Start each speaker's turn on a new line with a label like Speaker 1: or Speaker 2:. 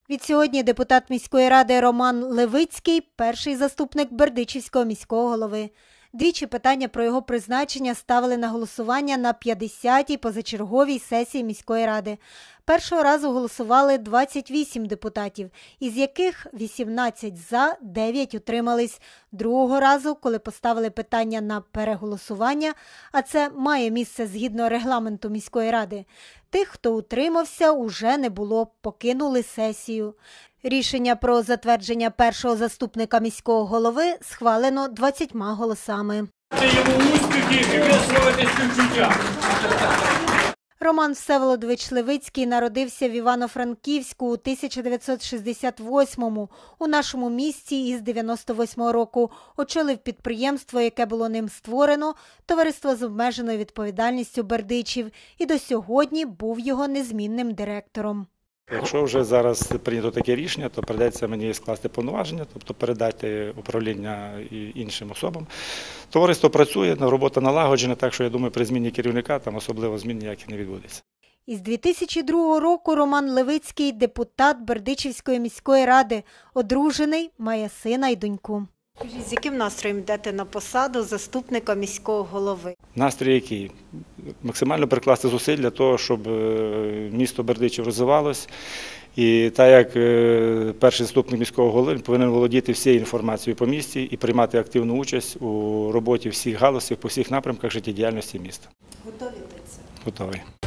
Speaker 1: Відсьогодні депутат міської ради Роман Левицький – перший заступник Бердичівського міського голови. Двічі питання про його призначення ставили на голосування на 50-й позачерговій сесії міської ради. Першого разу голосували 28 депутатів, із яких 18 за, 9 утримались. Другого разу, коли поставили питання на переголосування, а це має місце згідно регламенту міської ради, тих, хто утримався, уже не було, покинули сесію. Рішення про затвердження першого заступника міського голови схвалено 20 голосами.
Speaker 2: Це йому успіхи і висловити співчуття.
Speaker 1: Роман Всеволодович Левицький народився в Івано-Франківську у 1968-му. У нашому місті із 98-го року очолив підприємство, яке було ним створено, товариство з обмеженою відповідальністю «Бердичів», і до сьогодні був його незмінним директором.
Speaker 3: Якщо вже зараз прийнято таке рішення, то прийдеться мені скласти повноваження, тобто передати управління іншим особам. Товариство працює, робота налагоджена, так що я думаю, при зміні керівника там особливо змін ніяких не відбудеться.
Speaker 1: Із 2002 року Роман Левицький – депутат Бердичівської міської ради, одружений, має сина і доньку. З яким настроєм йдете на посаду заступника міського голови?
Speaker 3: Настрій який? Максимально прикласти зусиль для того, щоб місто Бердичів розвивалось. І так як перший заступник міського голови повинен володіти всією інформацією по місті і приймати активну участь у роботі всіх галузей, по всіх напрямках життєдіяльності міста.
Speaker 1: Готові до цього?
Speaker 3: Готовий.